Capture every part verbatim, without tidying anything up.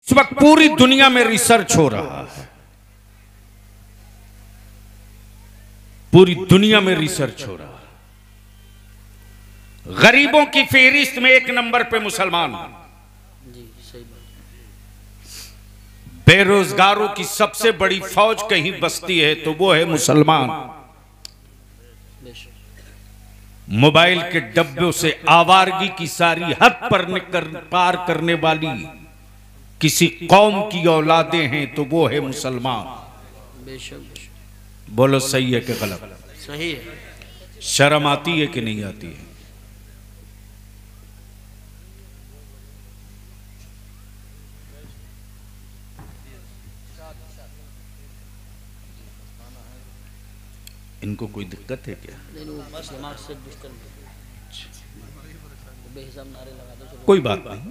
इस वक्त पूरी दुनिया में रिसर्च हो रहा है, पूरी दुनिया में रिसर्च हो रहा है। गरीबों की फेहरिस्त में एक नंबर पे मुसलमान, बेरोजगारों की सबसे बड़ी फौज कहीं बसती है तो वो है मुसलमान। मोबाइल के डब्बों से आवारगी की सारी हद पर निकर पार करने वाली किसी कौम की औलादें हैं तो वो है मुसलमान। बोलो सही है कि गलत? सही है। शर्म आती है कि नहीं आती है? इनको कोई दिक्कत है क्या? कोई बात नहीं,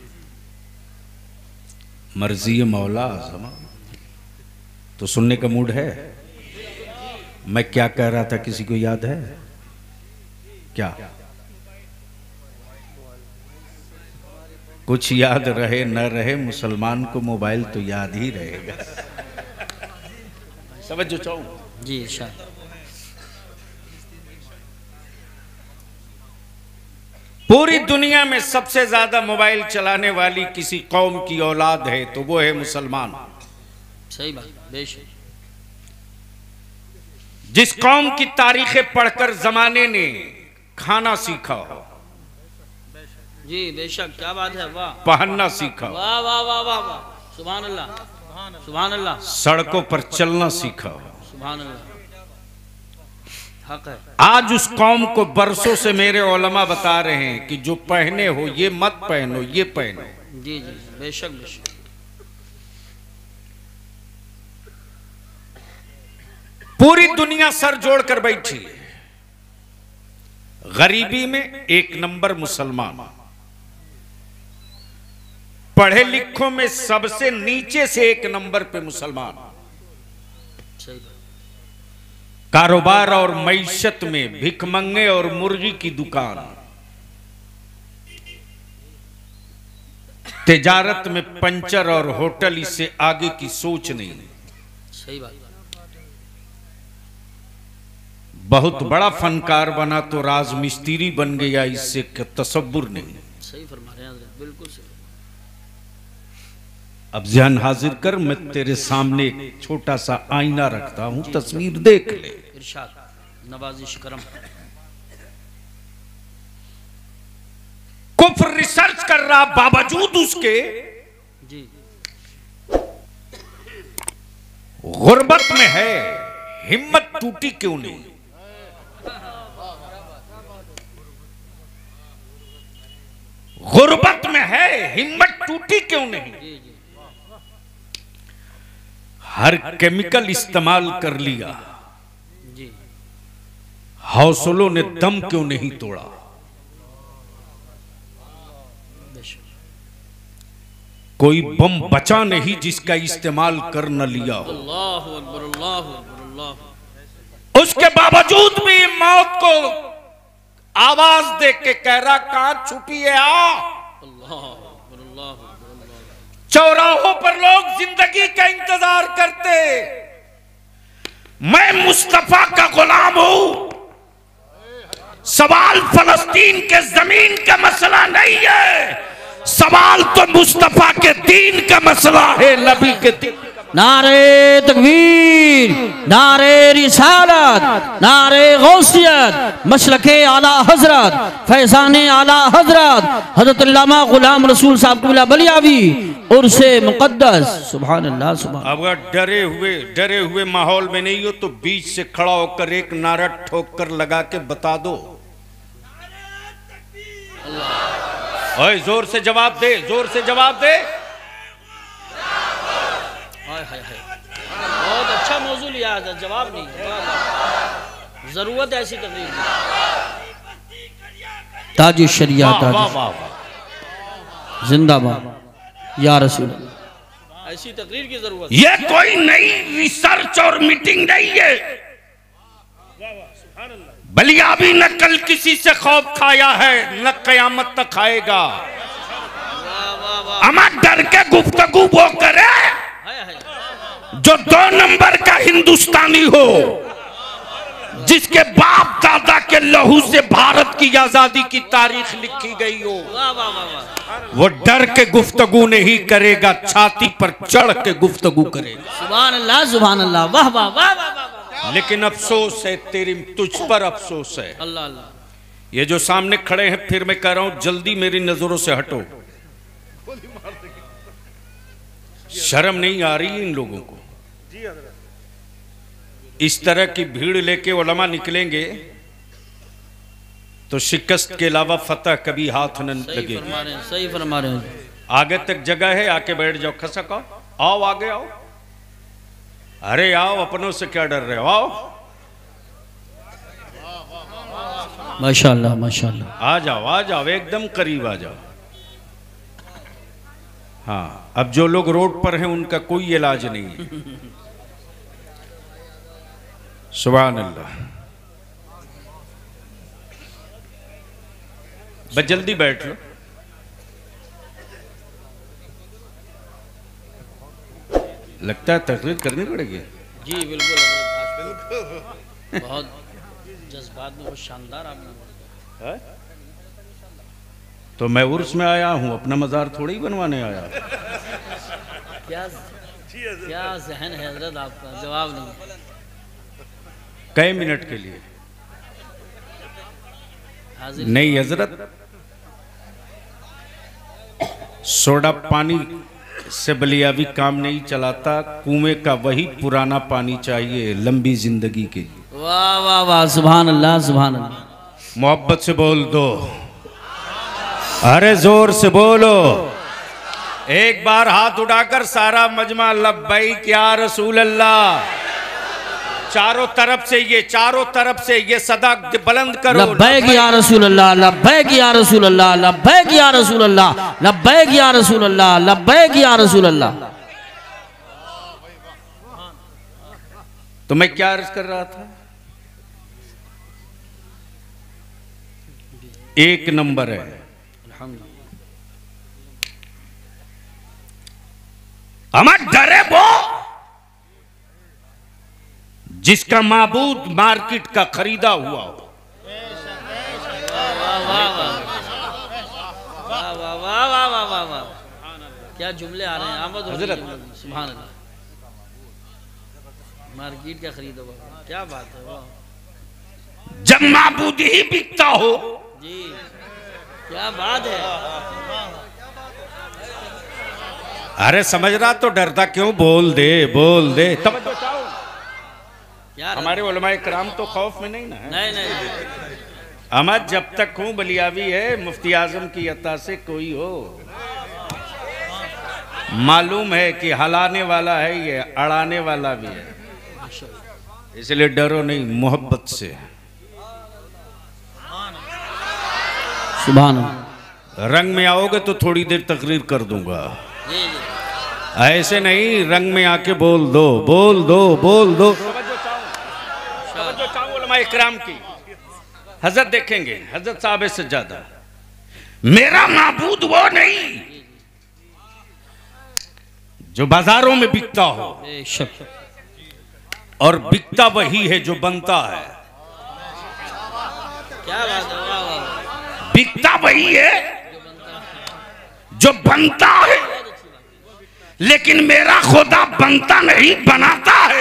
मर्जी मौला आज़मा। तो सुनने का मूड है? मैं क्या कह रहा था किसी को याद है क्या? कुछ याद रहे न रहे, मुसलमान को मोबाइल तो याद ही रहेगा। समझ जो चाहूं जी इरशाद। पूरी दुनिया में सबसे ज्यादा मोबाइल चलाने वाली किसी कौम की औलाद है तो वो है मुसलमान। सही बात, बेशक। जिस कौम की तारीखें पढ़कर जमाने ने खाना सीखा, जी बेशक, क्या बात है, वाह। पहनना सीखा, वाह वाह वाह वाह वाह, सुभान अल्लाह सुभान अल्लाह। सड़कों पर चलना सीखा, सुभान अल्लाह, हक है। आज उस कौम को बरसों से मेरे उलमा बता रहे हैं कि जो पहने हो ये मत पहनो, ये पहनो। जी जी बेशक बेशक। पूरी दुनिया सर जोड़कर बैठी है। गरीबी में एक नंबर मुसलमान, पढ़े लिखों में सबसे नीचे से एक नंबर पे मुसलमान, सही बात। कारोबार और मईशत में भिखमंगे और मुर्गी की दुकान, तिजारत में पंचर और होटल, इससे आगे की सोच नहीं। सही बात। बहुत बड़ा फनकार बना तो राजमिस्त्री बन गया, इससे तसव्वुर नहीं। सही फरमा रहे हैं, बिल्कुल सही। अब ध्यान हाजिर कर, मैं तेरे सामने एक छोटा सा आईना रखता हूं, तस्वीर देख ले। इरशाद, नवाजिश करम। कुफ्र रिसर्च कर रहा, बावजूद उसके जी गुर्बत में है, हिम्मत टूटी क्यों नहीं? गुर्बत में है, हिम्मत टूटी क्यों नहीं? जी जी। हर केमिकल इस्तेमाल कर लिया, जी हौसलों ने दम क्यों नहीं तोड़ा? बेशक। कोई बम बचा नहीं जिसका इस्तेमाल कर न लिया हो। अल्लाहु अकबर, अल्लाहु अकबर, अल्लाह। उसके बावजूद भी मौत को आवाज दे के कह रहा, कहां छुपी है, आ। अल्लाहु अकबर, अल्लाहु अकबर, अल्लाह। चौराहों पर लोग जिंदगी का इंतजार करते, मैं मुस्तफा का गुलाम हूं। सवाल फलस्तीन के जमीन का मसला नहीं है, सवाल तो मुस्तफा के दीन का मसला है, नबी के दीन। नारे तकबीर, नारे रिसालत, नारे गौसियत, मशलके आला हजरत, फैजाने आला हजरत हजरत अल्लामा गुलाम रसूल साहब क़िबला बलियावी और से मुक़द्दस। सुभान अल्लाह सुभान। अगर डरे हुए डरे हुए माहौल में नहीं हो तो बीच से खड़ा होकर एक नारा ठोक कर लगा के बता दो। ओए जोर से जवाब दे, जोर से जवाब दे। हाय हाय हाय, बहुत अच्छा मौजूद लिया है, जवाब नहीं, जरूरत है ऐसी तकरीर की। ताज शरिया, जिंदाबाद या रसूल, ऐसी तकरीर की जरूरत। ये कोई नई रिसर्च और मीटिंग नहीं है। बलियाबी न कल किसी से खौफ खाया है, न कयामत तक खाएगा। अमा डर के गुफ्तगू हिंदुस्तानी हो, जिसके बाप दादा के लहू से भारत की आजादी की तारीख लिखी गई हो, वो डर के गुफ्तगू नहीं करेगा, छाती पर चढ़ के गुफ्तगू करेगा। सुभान अल्लाह, सुभान अल्लाह, वाह वाह वाह वाह। लेकिन अफसोस है, तेरी तुझ पर अफसोस है। अल्लाह अल्लाह। ये जो सामने खड़े हैं, फिर मैं कह रहा हूं जल्दी मेरी नजरों से हटो। शर्म नहीं आ रही इन लोगों को? इस तरह की भीड़ लेके उलमा निकलेंगे तो शिकस्त के अलावा फतह कभी हाथ न लगे। सही फरमा रहे हैं। आगे तक जगह है, आके बैठ जाओ, खसक आओ, आओ आगे आओ। अरे आओ, अपनों से क्या डर रहे हो, आओ। माशाअल्लाह माशाअल्लाह। आ जाओ आ जाओ, एकदम करीब आ जाओ। हाँ, अब जो लोग रोड पर हैं उनका कोई इलाज नहीं है। सुभान अल्लाह। बस जल्दी बैठ लो। लगता है तकरीर करनी पड़ेगी। जी बिल्कुल, बहुत जज्बात में बहुत शानदार आपने। तो मैं उर्स में आया हूं, अपना मजार थोड़ी ही बनवाने आया। क्या क्या जहन है हजरत आपका, जवाब नहीं। कई मिनट के लिए नहीं हजरत, सोडा पानी से बलियावी काम नहीं चलाता, कुएं का वही पुराना पानी चाहिए लंबी जिंदगी के लिए। वाह वाह वाह, सुभान अल्लाह सुभान अल्लाह। मोहब्बत से बोल दो, अरे जोर से बोलो। एक बार हाथ उठाकर सारा मजमा लब्बैक या रसूल अल्लाह। चारों तरफ से ये चारों तरफ से ये सदा बुलंद करो, लब्बैक या रसूल अल्लाह, लब्बैक या रसूल अल्लाह, लब्बैक या रसूल अल्लाह, लब्बैक या रसूल अल्लाह, लब्बैक या रसूल अल्लाह। तो मैं क्या अर्ज कर रहा था? एक नंबर है हमारा डरे वो जिसका माबूद मार्केट का खरीदा हुआ हो। क्या जुमले आ रहे हैं आमद हजरत। सुभान अल्लाह। मार्केट का खरीदा हुआ, क्या बात है। वाह, जब माबूद ही बिकता हो जी, क्या बात है। अरे समझ रहा तो डरता क्यों? बोल दे बोल दे। तवज्जो चाहो, हमारे उलमाए कराम तो खौफ में नहीं ना है। नहीं नहीं, अहमद जब तक हूं बलियावी है, मुफ्ती आजम की अता से कोई हो। मालूम है कि हलाने वाला है ये, अड़ाने वाला भी है, इसलिए डरो नहीं, मोहब्बत से। सुभान अल्लाह। रंग में आओगे तो थोड़ी देर तकरीर कर दूंगा, ऐसे नहीं रंग में आके बोल दो बोल दो बोल दो। उलमा इकराम की हजरत देखेंगे, हजरत साहब से ज्यादा मेरा माबूद वो नहीं जो बाजारों में बिकता हो, और बिकता वही है जो बनता है। क्या बात है। बिकता वही है जो बनता है, लेकिन मेरा खुदा बनता नहीं बनाता है।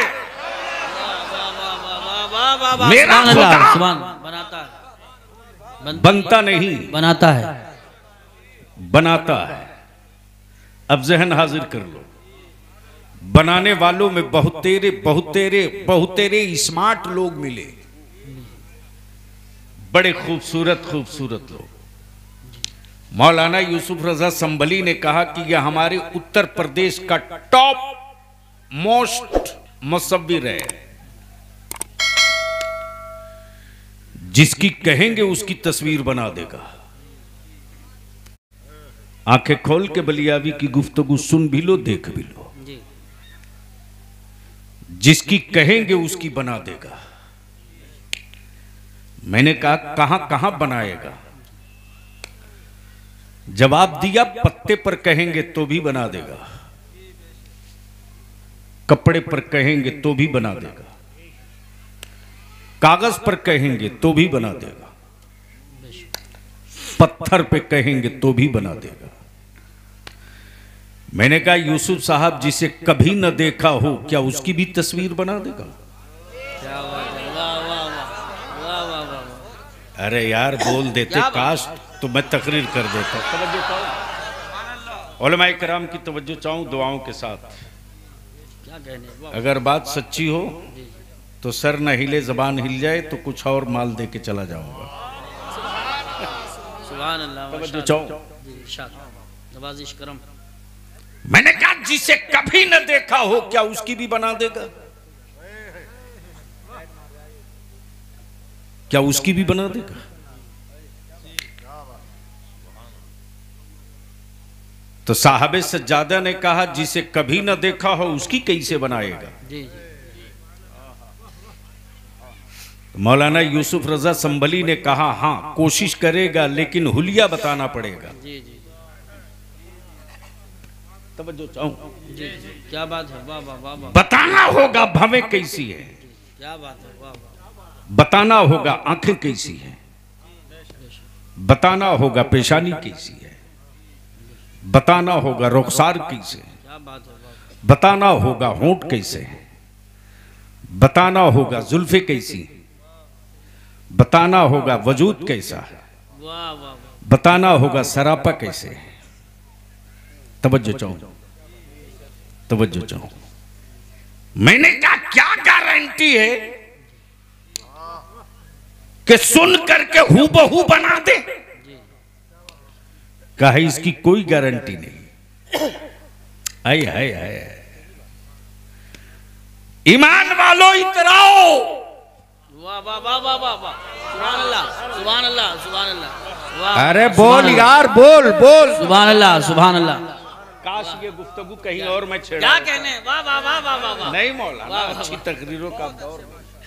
मेरा खुदा बनाता है, बनता नहीं बनाता है, बनाता है। अब जहन हाजिर कर लो, बनाने वालों में बहुतेरे बहुतेरे बहुतेरे स्मार्ट लोग मिले, बड़े खूबसूरत खूबसूरत लोग। मौलाना यूसुफ रजा संभली ने कहा कि यह हमारे उत्तर प्रदेश का टॉप मोस्ट मुसव्विर है, जिसकी कहेंगे उसकी तस्वीर बना देगा। आंखें खोल के बलियावी की गुफ्तगू सुन भी लो, देख भी लो। जिसकी कहेंगे उसकी बना देगा। मैंने कहा कहां कहां बनाएगा? जवाब दिया पत्ते पर कहेंगे तो भी बना देगा। कपड़े पर कहेंगे तो भी बना देगा, कागज पर कहेंगे तो भी बना देगा, पत्थर पे कहेंगे तो भी बना देगा। मैंने कहा यूसुफ साहब जिसे कभी न देखा हो क्या उसकी भी तस्वीर बना देगा? अरे यार बोल देते काश तो मैं तकरीर कर देता। तवज्जो चाहूं, उलमाए किराम की तवज्जो चाहूं दुआओं के साथ। अगर बात सच्ची हो तो सर न हिले जबान हिल जाए तो कुछ और माल दे के चला जाऊंगा। सुभान अल्लाह, तवज्जो चाहूं। नवाजिश करम। मैंने कहा जिसे कभी न देखा हो क्या उसकी भी बना देगा? क्या उसकी भी बना देगा? तो साहबे सज्जादा ने कहा जिसे कभी न देखा हो उसकी कैसे बनाएगा? जी जी। मौलाना यूसुफ रजा संभली ने कहा हां कोशिश करेगा लेकिन हुलिया बताना पड़ेगा। जी जी। तवज्जो चाहूं। जी जी। क्या बात है, वाह वाह वाह वाह। बताना होगा भवें कैसी है, क्या बात है, वाह वाह। बताना होगा आंखें कैसी है, बताना होगा पेशानी कैसी है, बताना होगा रुखसार कैसे है, क्या बात है, वाह। बताना होगा होंठ कैसे है, बताना होगा जुल्फे कैसी, बताना होगा वजूद कैसा है, वाह वाह वाह। बताना होगा सरापा कैसे है। तवज्जो चाहूं, तवज्जो चाहूं। मैंने कहा क्या गारंटी है कि सुन करके हूबहू बना दे? कहा इसकी कोई गारंटी नहीं। आए हाय हाय, ईमान वालों इतराओ। वाह वाह वाह वाह वाह वाह। सुभान अल्लाह, सुभान अल्लाह, सुभान अल्लाह। वाह। अरे बोल यार, बोल बोल। सुभान अल्लाह, सुभान अल्लाह। काश ये गुफ्तगू कहीं और मैं छेड़ा। क्या कहने, वाह वाह वाह वाह वाह वाह। नहीं मौलाना, वाह, वाह, अच्छी वाह। तकरीरों का दौर।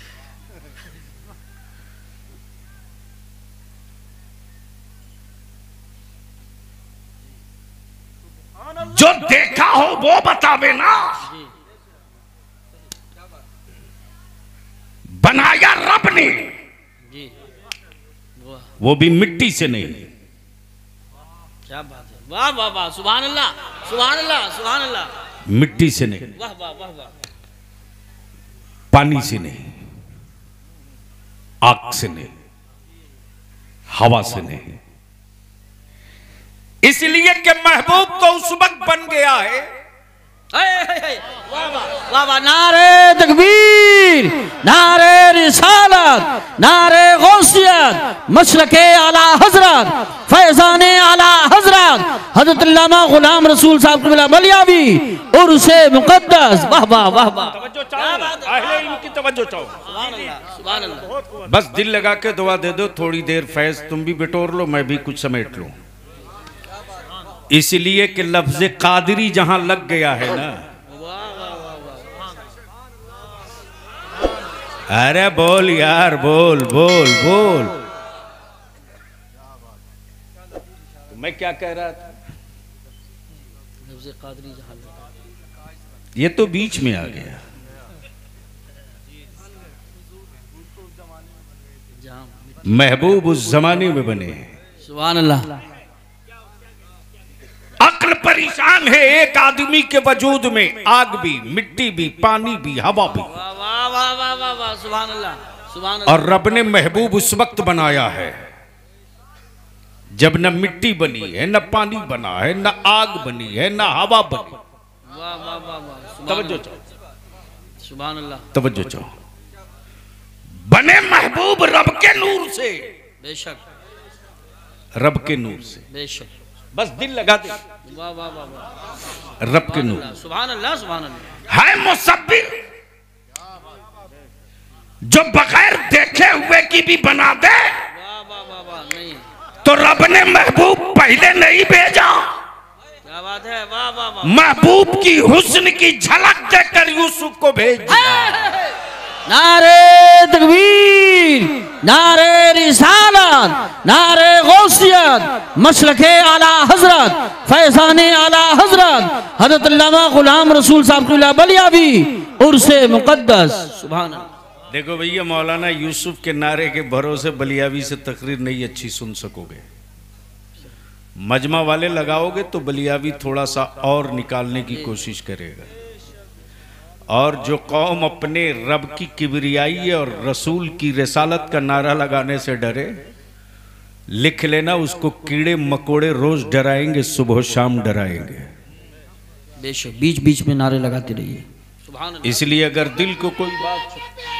जो देखा हो वो बतावे ना। बनाया रब ने, जी वाह, वो भी मिट्टी से नहीं। क्या बात है, वाह वाह वाह। सुभान अल्लाह, सुभान अल्लाह, सुभान अल्लाह। मिट्टी से नहीं, वाह वाह वाह वाह। पानी से नहीं, आग से नहीं, हवा से नहीं। इसलिए कि महबूब तो उस वक्त बन गया है। हे, हे, हे, वाह वाह वाह वाह। नारे तकबीर, नारे रिसालत, नारे गौसियत, मशरके आला हजरत, फैजाने आला हजरत हजरत अल्लामा गुलाम रसूल साहब क़िबला मलियावी और उसे मुकद्दस। वाह वाह वाह वाह। तवज्जो चाहो, अहले इल्म की तवज्जो चाहो। सुभान अल्लाह, सुभान अल्लाह। बस दिल लगा के दुआ दे दो, थोड़ी देर फैज तुम भी बिटोर लो, मैं भी कुछ समेट लूं। इसलिए कि लफ्ज कादरी जहां लग गया है ना। अरे बोल यार, बोल बोल बोल। तो मैं क्या कह रहा था? लफ्ज़ कादरी जहां लगा, ये तो बीच में आ गया। जहां महबूब उस जमाने में बने हैं। सुभान अल्लाह। अक्ल परेशान है एक आदमी के वजूद में, आग भी, मिट्टी भी, पानी भी, हवा भी। वाह वाह वाह वाह वाह वाह। सुभान अल्लाह, सुभान अल्लाह। और रब ने महबूब उस वक्त बनाया है जब न मिट्टी बनी है, न पानी बना है, न आग बनी है, न हवा बनी। वाह वाह वाह वाह। तवज्जो चाहो, सुभान अल्लाह। तवज्जो चाहो। बने महबूब रब के नूर से, बेशक, रब के नूर से। बेशक। बस दिल लगा दे, वाह वाह वाह वाह। रब के नूर सुभान अल्लाह, सुभान अल्लाह। है मुसब्बिर जो बगैर देखे हुए की भी बना दे। वाह वाह वाह वाह। नहीं, तो रब ने महबूब पहले नहीं भेजा। क्या बात है, वाह वाह वाह। महबूब की हुस्न की झलक देकर यूसुफ को भेज दिया। नारे तकबीर, नारे रिसालत, नारे गौसियत, मशलके आला हजरत, फैज़ाने आला हजरत हज़रत अल्लामा गुलाम रसूल साहब बलियावी उर्से मुक़द्दस। सुभान अल्लाह। देखो भैया, मौलाना यूसुफ के नारे के भरोसे बलियावी से तकरीर नहीं अच्छी सुन सकोगे। मजमा वाले लगाओगे तो बलियावी थोड़ा सा और निकालने की कोशिश करेगा। और जो कौम अपने रब की किबरियाई और रसूल की रिसालत का नारा लगाने से डरे, लिख लेना उसको कीड़े मकोड़े रोज डराएंगे, सुबह शाम डराएंगे। बेशक बीच बीच में नारे लगाते रहिए। इसलिए अगर दिल को कोई बात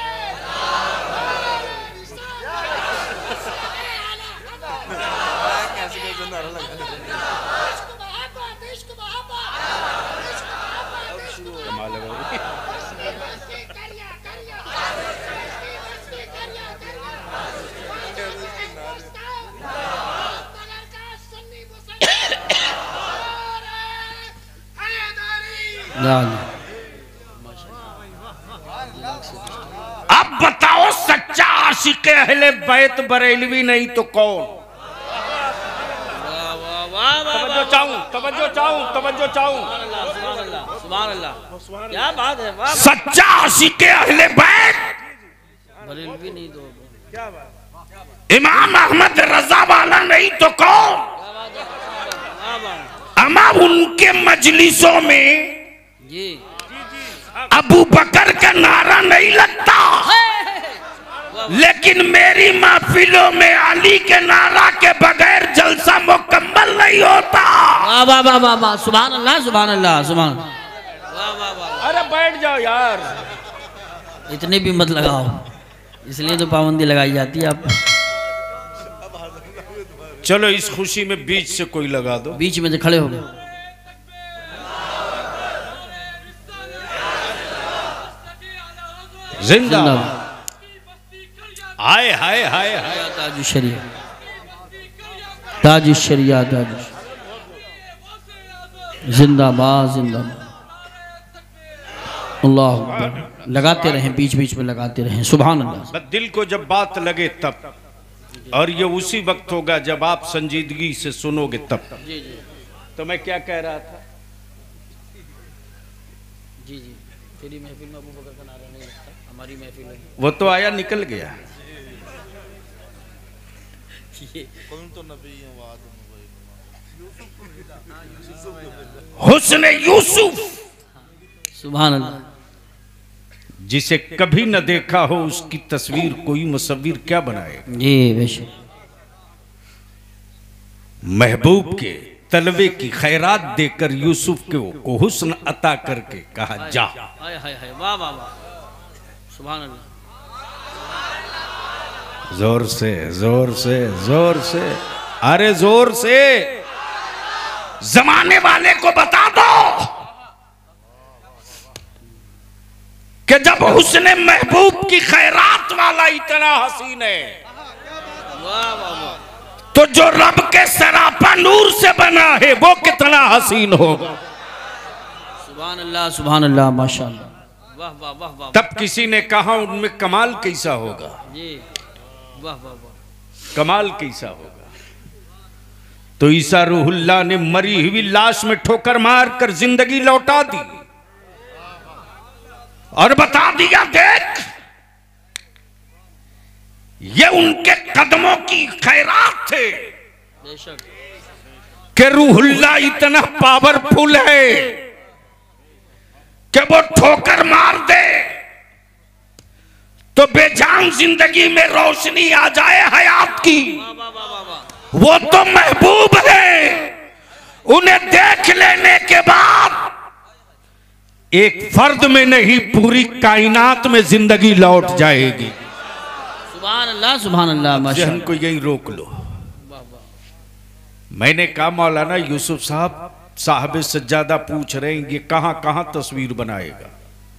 अब बताओ, सच्चा आशिक अहले बैत बरेलवी नहीं तो कौन? तवज्जो चाहूं, तवज्जो चाहूं, तवज्जो चाहूं। सुभान अल्लाह, क्या बात है। वाह, सच्चा आशिक अहले बैत बरेलवी नहीं तो क्या बात? इमाम अहमद रजा वाला नहीं तो कौन? अमा उनके मजलिसों में जी अबू बकर का नारा नहीं लगता, लेकिन मेरी महफिलों में अली के नारा के बगैर जलसा मुकम्मल नहीं होता। वाह वाह वाह वाह वाह, सुभान अल्लाह, सुभान अल्लाह, सुभान। वाह वाह वाह। अरे बैठ जाओ यार, इतने भी मत लगाओ, इसलिए तो पाबंदी लगाई जाती है। आप चलो इस खुशी में बीच से कोई लगा दो। बीच में तो खड़े हो गए। जिंदा हाय हाय हाय हाय ताज शरिया, ताज शरिया, ताज जिंदाबाद, जिंदाबाद। अल्लाह अकबर। लगाते रहें, बीच बीच में लगाते रहें। सुभान अल्लाह। बस दिल को जब बात लगे तब, और ये उसी वक्त होगा जब आप संजीदगी से सुनोगे तब। जी जी तो मैं क्या कह रहा था? जी जी तेरी महफिल में अबू बकर का नारा नहीं लगता, हमारी महफिल में वो तो आया निकल गया। हुस्न यूसुफ, सुभान अल्लाह। जिसे कभी न देखा हो उसकी तस्वीर कोई मुसव्विर क्या बनाएगा? जी बेशक। महबूब के तलवे की खैरात देकर यूसुफ के को हुस्न अता करके कहा जा। हाय हाय हाय, वाह वाह वाह, सुभान अल्लाह। जोर से, जोर से, जोर से, अरे जोर से। जमाने वाले को बता दो कि जब हुस्न महबूब की खैरात वाला इतना हसीन है, वाह वाह वाह, तो जो रब के सरापा नूर से बना है वो कितना हसीन होगा। सुभान अल्लाह, सुभान अल्लाह, माशाअल्लाह, वाह वाह वाह वाह। तब किसी ने कहा उनमें कमाल कैसा होगा? जी वाह वाह वाह, कमाल कैसा होगा? तो ईसा रूहुल्लाह ने मरी हुई लाश में ठोकर मार कर जिंदगी लौटा दी और बता दिया, देख ये उनके कदमों की खैरात थे बेशक। कि रूहुल्लाह इतना पावरफुल है कि वो ठोकर मार दे तो बेजान जिंदगी में रोशनी आ जाए हयात की। वाह वाह वाह वाह वाह, वो तो महबूब है, उन्हें देख लेने के बाद एक फर्द में नहीं पूरी कायनात में जिंदगी लौट जाएगी। सुभान अल्लाह, सुभान अल्लाह, जहन माशाअल्लाह, को यही रोक लो। वाह वाह। मैंने कहा मौलाना यूसुफ साहब साहब सज्जादा पूछ रहे हैं ये कहां कहां तस्वीर बनाएगा,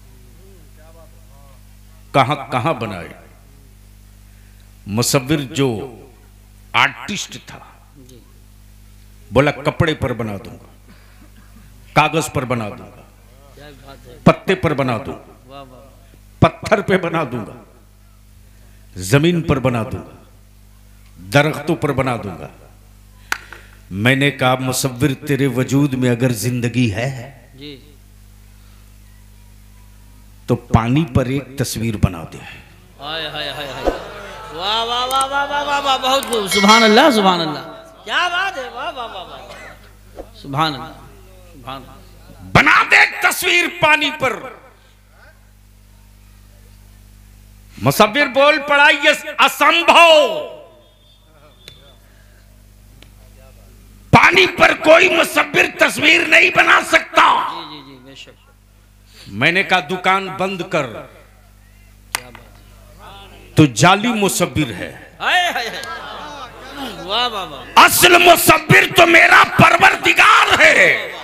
कहां कहां बनाए? मुसव्विर जो आर्टिस्ट था बोला कपड़े पर बना दूंगा, कागज पर बना दूंगा, क्या बात है, पत्ते पर बना दूंगा, वाह वाह, पत्थर पे बना दूंगा, जमीन पर बना दूंगा, दरख्तों पर बना दूंगा। मैंने कहा मुसव्विर तेरे वजूद में अगर जिंदगी है जी तो पानी पर एक तस्वीर बना दे। हाय हाय हाय हाय वाह वाह वाह वाह वाह वाह वाह बहुत खूब सुभान अल्लाह सुभान अल्लाह क्या बात है वाह वाह वाह वाह सुभान अल्लाह सुभान अल्लाह। बना दे एक तस्वीर पानी पर। मुसव्विर बोल पड़ा ये असंभव, पानी पर कोई मुसव्विर तस्वीर नहीं बना सकता। जी जी जी बेशक। मैंने कहा दुकान बंद कर, तो जाली मुसव्विर है। हाय हाय हाय वाह वाह वाह असल मुसव्विर तो मेरा परवरदिगार है।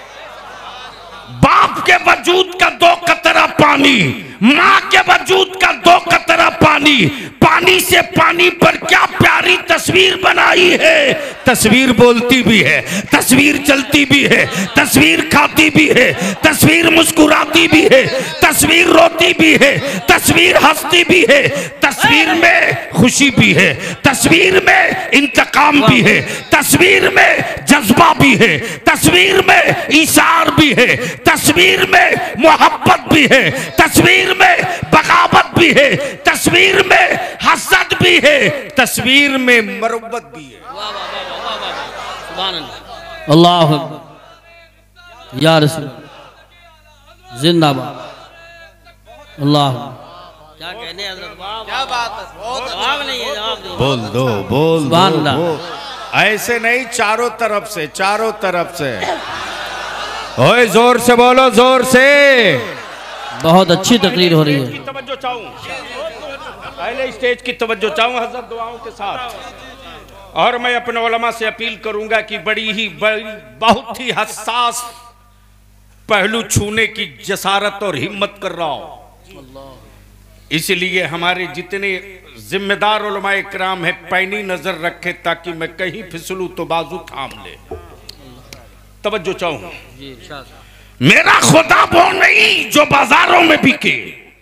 बाप के वजूद का दो कतरा पानी, माँ के वजूद का दो कतरा पानी, पानी से पानी पर क्या प्यारी तस्वीर बनाई है। तस्वीर बोलती भी है, तस्वीर चलती भी है, तस्वीर खाती भी है, तस्वीर मुस्कुराती भी है, तस्वीर रोती भी है, तस्वीर हंसती भी है, तस्वीर में खुशी भी है, तस्वीर में इंतकाम भी है, तस्वीर में जज्बा भी है, तस्वीर में इशार भी है, तस्वीर में मोहब्बत भी है, तस्वीर में बगावत भी है, तस्वीर में हसद भी है, तस्वीर में मरब्बत भी है। वाह वाह वाह वाह वाह सुभान अल्लाह अल्लाह अकबर या रसूल जिंदाबाद अल्लाह। क्या कहने हैं हज़रत वाह क्या बात है जवाब नहीं है जवाब नहीं बोल दो बोल सुभान दो, अल्लाह। बोल। ऐसे नहीं, चारों तरफ से, चारों तरफ से। ओए जोर से बोलो, जोर से। बहुत अच्छी तकरीर हो रही की है। तवज्जो चाहूं, पहले स्टेज की तवज्जो चाहूं हज़रत दुआओं के साथ। और मैं अपने उलमा से अपील करूंगा कि बड़ी ही बड़ी बहुत ही हसास पहलू छूने की जसारत और हिम्मत कर रहा हूं। इसलिए हमारे जितने जिम्मेदार उलमाए इकराम है पैनी नजर रखे ताकि मैं कहीं फिसलूं तो बाजू थाम ले। तवज्जो चाहूं। जी शाह मेरा खुदा वो नहीं जो बाजारों में बिके।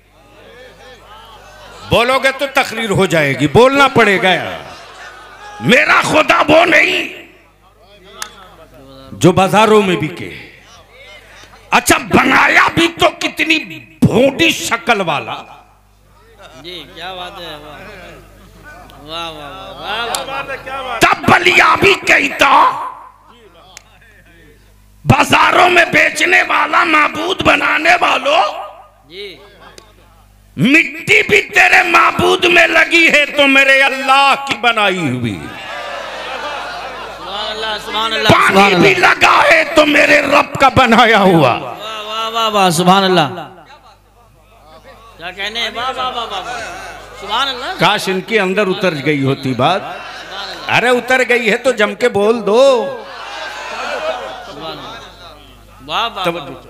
बोलोगे तो तकरीर हो जाएगी, बोलना पड़ेगा। मेरा खुदा वो नहीं जो बाजारों में बिके। अच्छा बनाया भी तो कितनी भोंडी शक्ल वाला। जी क्या बात है वाह वाह वाह वाह वाह। तब बलिया भी कहता बाजारों में बेचने वाला माबूद बनाने वालों, जी मिट्टी भी तेरे माबूद में लगी है तो मेरे अल्लाह की बनाई हुई। सुभान अल्लाह सुभान अल्लाह सुभान पानी भी अल्लाह लगा है तो मेरे रब का बनाया हुआ। वाह वाह वाह वाह सुभान अल्लाह। क्या कहने हैं वाह वाह वाह वाह सुभान अल्लाह। काश इनके अंदर उतर गई होती बात। अरे उतर गई है तो जम के बोल दो। वाह वाह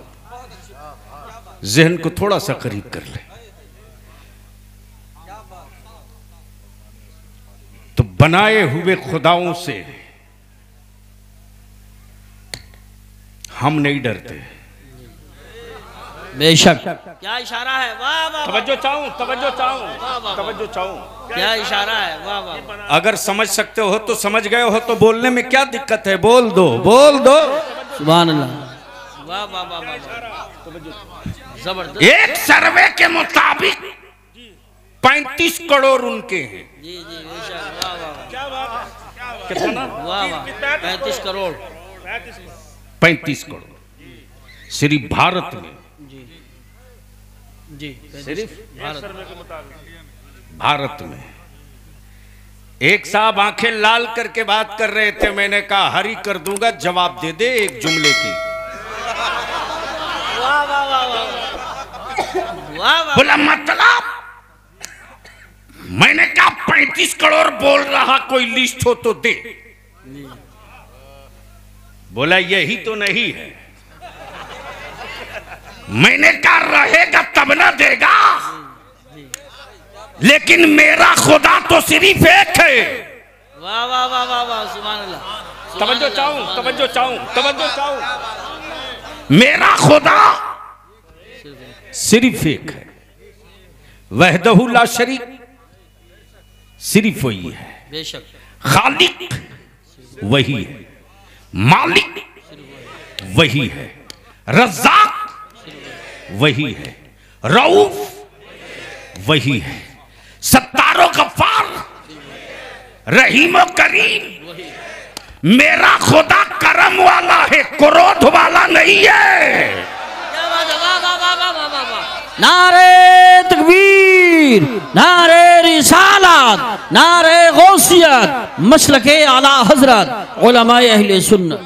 जहन को थोड़ा सा करीब कर ले तो बनाए हुए खुदाओं से हम नहीं डरते। बेशक क्या इशारा है वाह वाह तवज्जो चाहूं, तवज्जो चाहूं, तवज्जो चाहूं। क्या इशारा है वाह वाह। अगर समझ सकते हो तो समझ गए हो तो बोलने में क्या दिक्कत है, बोल दो बोल दो। सुभान अल्लाह वाह वाह वाह वाह जबरदस्त। एक सर्वे के मुताबिक पैंतीस करोड़ उनके हैं। जी जी बेशक वाह वाह क्या बात, कितना? वाह वाह पैंतीस करोड़ पैंतीस करोड़ सिर्फ भारत में। जी जी सिर्फ भारत भारत में। एक साहब आंखें लाल करके बात कर रहे थे, मैंने कहा हरी कर दूंगा, जवाब दे दे एक जुमले की। वाह वाह वाह वाह वाह। बोला मतलब? मैंने कहा पैंतीस करोड़ बोल रहा, कोई लिस्ट हो तो दे। बोला यही तो नहीं है। मैंने कहा रहेगा तब ना देगा, लेकिन मेरा खुदा तो सिर्फ एक है। वाह वाह वाह वाह वाह सुभान अल्लाह। तवज्जो चाहूं, तवज्जो चाहूं, तवज्जो चाहूं। मेरा खुदा सिर्फ एक है। वहदहु ला शरीक सिर्फ वही है, बेशक खालिक वही है, मालिक वही है, रज़्ज़ाक वही है, रऊफ वही है, सत्तारो गफ्फार रहीम करीम। मेरा खुदा करम वाला है, क्रोध वाला नहीं है। नारे तकबीर, नारे रिसालत, नारे गौसियत, मसलके आला हजरत, उलमाए अहले सुन्नत।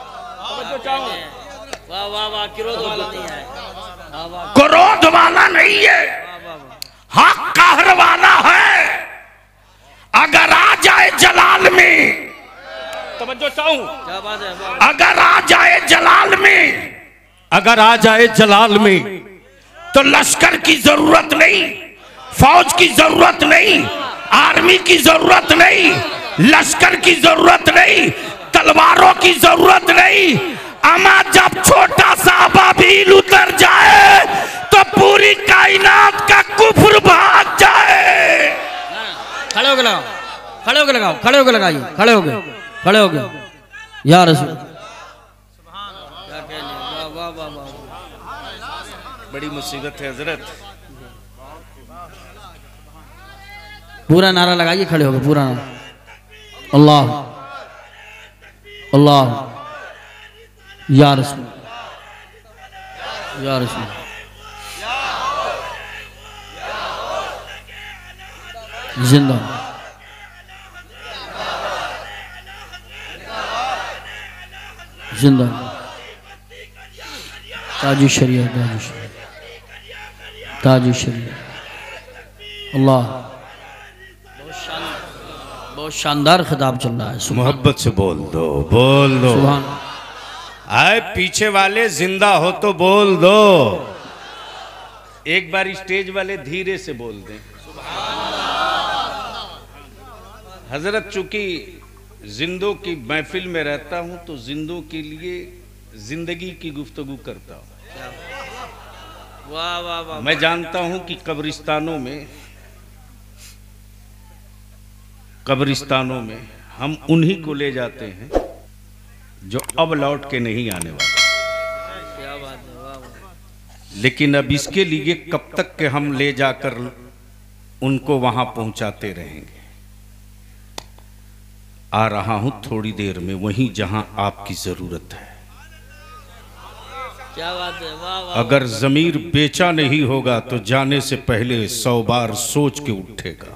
वाह वाह वाह, क्रोध वाला नहीं है, क्रोध वाला नहीं है, हक कहर वाला है। अगर आ जाए जलाल में, तवज्जो चाहूं, क्या बात है, अगर आ जाए जलाल में, अगर आ जाए जलाल में तो लश्कर की जरूरत नहीं, फौज की जरूरत नहीं, आर्मी की जरूरत नहीं, लश्कर की जरूरत नहीं, तलवारों की जरूरत नहीं। अमा जब छोटा सा अबाबील उतर जाए तो पूरी कायनात का कुफ्र भाग जाए। खड़े होके लगाओ, खड़े होके लगाओ, खड़े होके लगाइए, खड़े हो गए, खड़े हो गए या रसूल। बड़ी मुसीबत है हजरत। पूरा नारा लगाइए, खड़े हो गए, पूरा नारा। अल्लाह अल्लाह या रसूल, या रसूल, जिंदा जिंदा ताजी शरीयत, ताजी शरीयत, ताजी शरीयत। अल्लाह, बहुत शानदार खिताब चल रहा है। मोहब्बत से बोल दो, बोल दो। सुभान। आए पीछे वाले जिंदा हो तो बोल दो। एक बार स्टेज वाले धीरे से बोल दें। हजरत चूंकि जिंदों की महफिल में रहता हूं तो जिंदों के लिए जिंदगी की गुफ्तगू करता हूं। वाह वाह वाह। मैं जानता हूं कि कब्रिस्तानों में कब्रिस्तानों में हम उन्हीं को ले जाते हैं जो अब लौट के नहीं आने वाले। क्या बात है, वाह वाह। लेकिन अब इसके लिए कब तक के हम ले जाकर उनको वहां पहुंचाते रहेंगे। आ रहा हूं थोड़ी देर में वहीं जहां आपकी जरूरत है। क्या बात है, वाह वाह। अगर जमीर बेचा नहीं होगा तो जाने से पहले सौ बार सोच के उठेगा।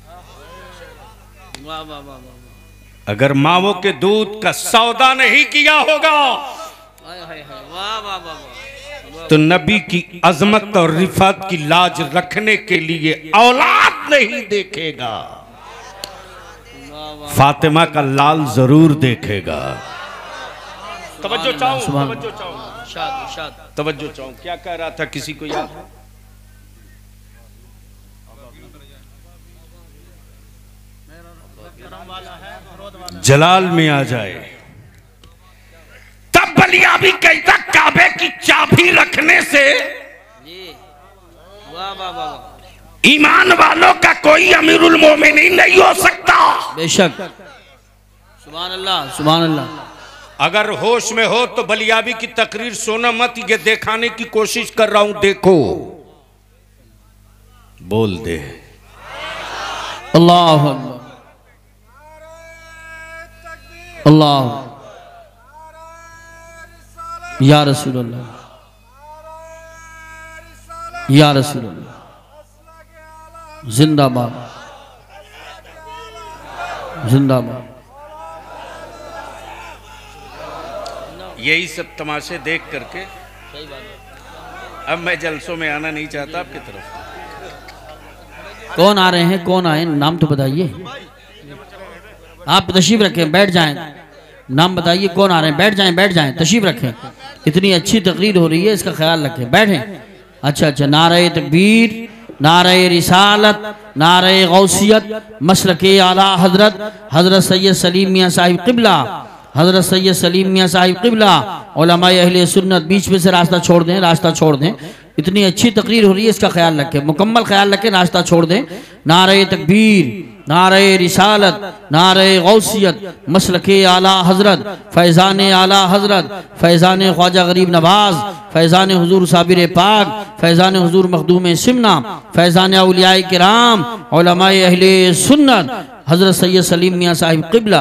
वाह वाह वाह वाह। अगर मावों के दूध का सौदा नहीं किया होगा हाय हाय हाय, वाह वाह वाह वाह। तो नबी की अजमत और रिफात की लाज रखने के लिए औलाद नहीं देखेगा, फातिमा का लाल जरूर देखेगा। तवज्जो चाहूं, तवज्जो चाहूं, शाद शाद, तवज्जो चाहूं। क्या कह रहा था, किसी को याद है? जलाल में आ जाए तब बलिया भी कहता काबे की चाबी रखने से वाह वाह वाह। ईमान वालों का कोई अमीरुल मोमिनीन नहीं हो सकता। बेशक, सुभान अल्लाह, सुभान अल्लाह। अगर होश में हो तो बलियाबी की तकरीर सोना मत, ये दिखाने की कोशिश कर रहा हूं, देखो। बोल दे अल्लाह अल्लाह या रसूल अल्लाह, या रसूल अल्लाह, जिंदाबाद जिंदाबाद। यही सब तमाशे देख करके अब मैं जलसों में आना नहीं चाहता आपकी तरफ। कौन आ रहे हैं, कौन आए, नाम तो बताइए। आप तशरीफ रखें, बैठ जाएं, नाम बताइए कौन आ रहे हैं। बैठ जाएं, बैठ जाएं, तशरीफ रखें। इतनी अच्छी तकरीर हो रही है, इसका ख्याल रखें, बैठें। अच्छा अच्छा, नारे तकबीर, नारे रिसालत, नारे गौसियत, मसलके आला हजरत हजरत सैयद सलीम मियाँ साहिब क़िबला, हजरत सैयद सलीम मियाँ साहिब क़िबला, उलमाए अहले सुन्नत। बीच में से रास्ता छोड़ दें, रास्ता छोड़ दें। इतनी अच्छी तकरीर हो रही है, इसका ख्याल रखें, मुकम्मल ख्याल रखें, नाश्ता छोड़ दें। नारे तकबीर, नारे रिसालत, नारे गौसियत, मसलके आला हजरत, फैज़ान आला हजरत, फैज़ान ख्वाजा गरीब नवाज, फैज़ान हुजूर साबिर पाक, फैज़ान हुजूर मखदूम सिमना, फैज़ान औलियाए किराम, उलमाए अहले सुन्नत, हजरत सैयद सलीम मियाँ साहिब क़िबला।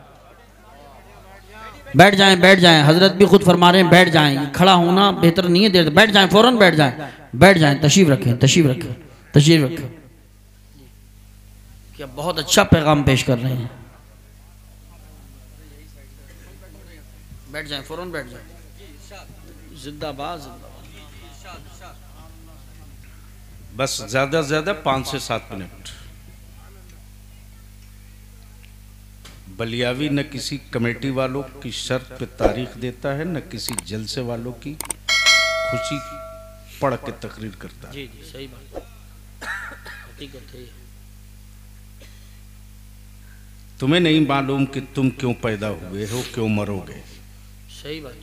बैठ जाएं, बैठ जाएं, हजरत भी खुद फरमा रहे हैं बैठ जाएं, खड़ा होना बेहतर नहीं है, देर बैठ जाएं, फौरन बैठ जाएं, बैठ जाएं, तशरीफ रखें, तशरीफ रखें, तशरीफ रखें। क्या बहुत अच्छा पैगाम पेश कर रहे हैं, बैठ जाएं, फौरन बैठ जाएं, जिंदाबाद जिंदाबाद। बस ज्यादा से ज्यादा पाँच से सात मिनट। बलियावी न किसी कमेटी वालों की शर्त पे तारीख देता है, न किसी जलसे वालों की खुशी पढ़ के तकरीर करता है। जी जी सही बात, हकीकत है। तुम्हें नहीं मालूम कि तुम क्यों पैदा हुए हो, क्यों मरोगे। सही बात।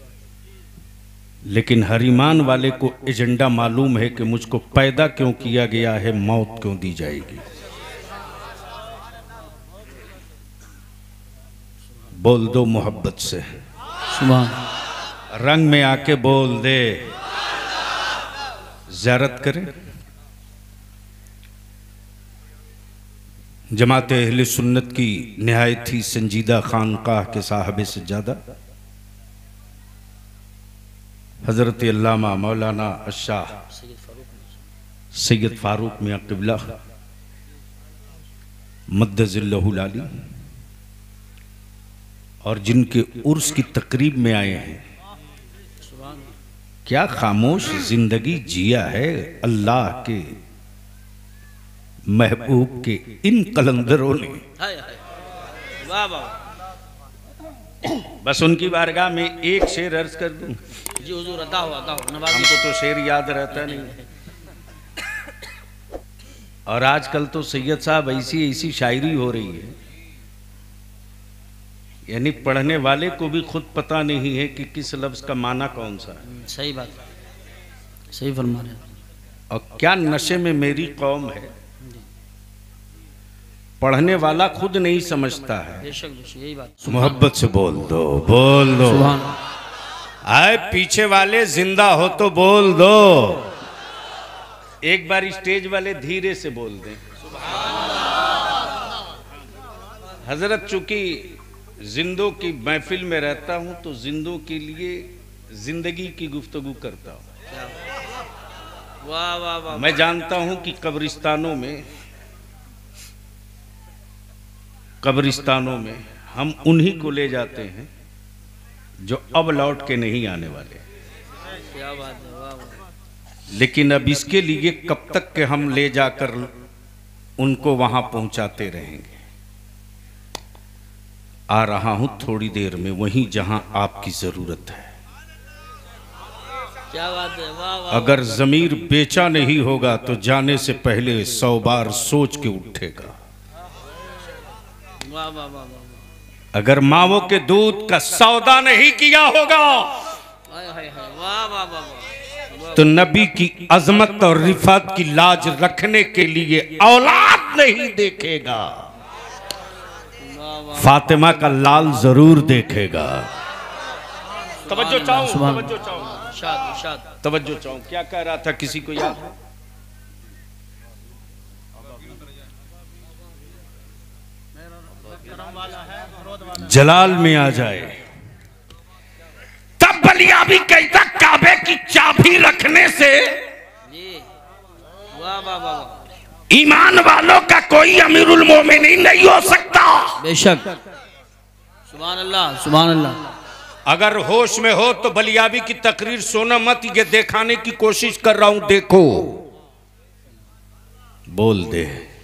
लेकिन हर ईमान वाले को एजेंडा मालूम है कि मुझको पैदा क्यों किया गया है, मौत क्यों दी जाएगी। बोल दो मोहब्बत से, सुभान। रंग में आके बोल दे, ज़ियारत करें। जमाते अहले सुन्नत की निहायत ही संजीदा खानकाह के साहबे से ज़्यादा हज़रत अल्लामा मौलाना अशाह सैयद फारूक मियाँ क़िबला मद्दज़िल्लहुल आली, और जिनके उर्स की तकरीब में आए हैं, क्या खामोश जिंदगी जिया है अल्लाह के महबूब के इन कलंदरों ने। वाह वाह। बस उनकी बारगाह में एक शेर अर्ज कर दूं। जी हुजूर, अदा हो अदा हो, नवाज़। हमको तो शेर याद रहता नहीं, और आजकल तो सैयद साहब ऐसी ऐसी शायरी हो रही है, यानी पढ़ने वाले को भी खुद पता नहीं है कि किस लफ्ज का माना कौन सा है। सही बात, सही फरमा रहे हैं। और क्या नशे में मेरी कौम है, पढ़ने वाला खुद नहीं समझता है। बेशक यही बात। मोहब्बत से बोल दो, बोल दो। सुभान। आए पीछे वाले जिंदा हो तो बोल दो। एक बार स्टेज वाले धीरे से बोल दें। हजरत चूंकि जिंदों की महफिल में रहता हूं तो जिंदों के लिए जिंदगी की गुफ्तगू करता हूं। वाह वाह वाह। मैं जानता हूं कि कब्रिस्तानों में कब्रिस्तानों में हम उन्हीं को ले जाते हैं जो अब लौट के नहीं आने वाले। क्या बात है, वाह वाह। लेकिन अब इसके लिए कब तक के हम ले जाकर उनको वहां पहुंचाते रहेंगे। आ रहा हूं थोड़ी देर में वहीं जहां आपकी जरूरत है। क्या बात है, वाह वाह। अगर जमीर बेचा नहीं होगा तो जाने से पहले सौ बार सोच के उठेगा। वाह वाह वाह वाह। अगर मावों के दूध का सौदा नहीं किया होगा हाय हाय हाय, वाह वाह वाह वाह। तो नबी की अजमत और रिफात की लाज रखने के लिए औलाद नहीं देखेगा, फातिमा का लाल जरूर देखेगा। तवज्जो चाहूं, तवज्जो चाहूं, इरशाद इरशाद। तवज्जो चाहूं। क्या कह रहा था, किसी को याद है? जलाल में आ जाए तब बलियाबी कहता काबे की चाबी रखने से जी वाह वाह वाह। ईमान वालों का कोई अमीरुल मोमिनीन नहीं हो सकता। बेशक, सुभान अल्लाह सुभान अल्लाह। अगर होश में हो तो बलियाबी की तकरीर सोना मत, ये दिखाने की कोशिश कर रहा हूं, देखो। बोल दे,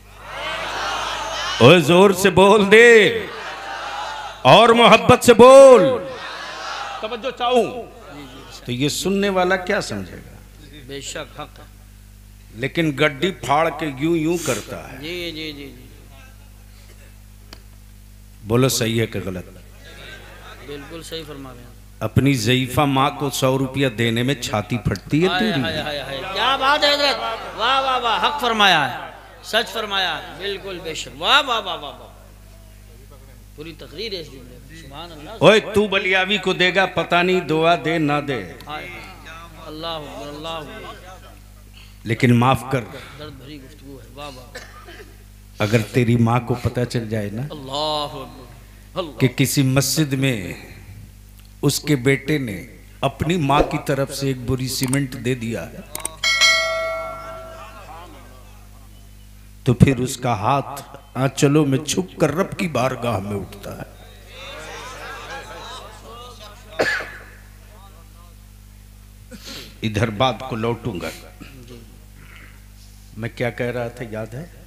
ओए जोर से बोल दे, और मोहब्बत से बोल। तवज्जो चाहूं तो ये सुनने वाला क्या समझेगा। बेशक हक है। लेकिन गड्डी फाड़ के यूं यूं करता है। जी जी जी जी। बोलो सही है कि गलत? बिल्कुल सही फरमा रहे हैं। अपनी ज़ईफा माँ को सौ रुपया देने में छाती फटती है हाय तेरी। हाय हाय हाय, क्या बात है हजरत, वाह वाह वाह, हक फरमाया है, सच फरमाया है, बिल्कुल बेशक, वाह वाह वाह वाह वाह, पूरी तकरीर है इस जुमले में, सुभान अल्लाह। ओए तू बलियावी को देगा पता नहीं, दुआ दे ना दे, हाय हाय, अल्लाह अकबर, अल्लाह अकबर, लेकिन माफ कर। दर्द भरी गुफ्तगू है, वाह वाह, अगर तेरी माँ को पता चल जाए ना अल्लाह अकबर, अल्लाह, कि किसी मस्जिद में उसके बेटे ने अपनी माँ की तरफ से एक बुरी सीमेंट दे दिया है, तो फिर उसका हाथ आंचलों में छुप कर रब की बारगाह में उठता है। इधर बात को लौटूंगा, मैं क्या कह रहा था याद है?